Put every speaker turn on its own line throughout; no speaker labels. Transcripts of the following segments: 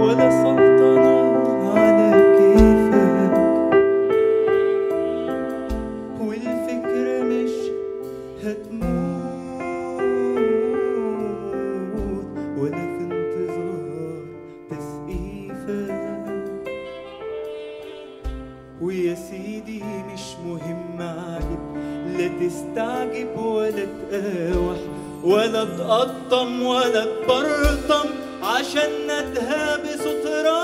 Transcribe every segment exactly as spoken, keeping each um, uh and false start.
ولا سلطنة على كيفك، والفكرة مش هتموت ولا في انتظار تسقيفك. ويا سيدي مش مهم عاجب، لا تستعجب ولا تقاوح ولا تقطم ولا تبرطم عشان ندهى بصوت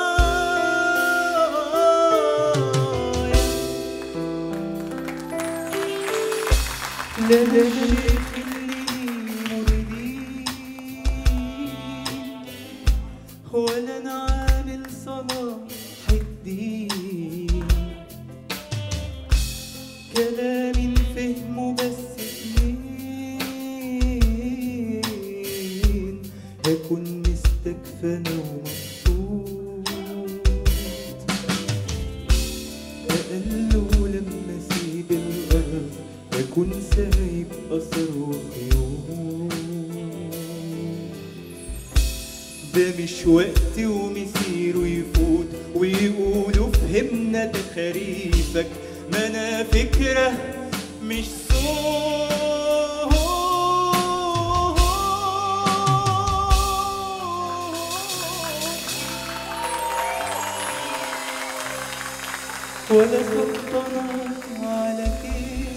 رايح. لا ده الشيخ اللي مريدين ولا انا عامل صلاح الدين، كلامي نفهمه بس اتنين، هكون مستكفى انا ومبسوط. اقله لما اسيب الارض اكون سايب اثر وخيوط. ده مش وقتي ومسيره يفوت ويقولوا فهمنا تخاريفك، ما انا فكرة مش صوت ولا سلطنة على كيف.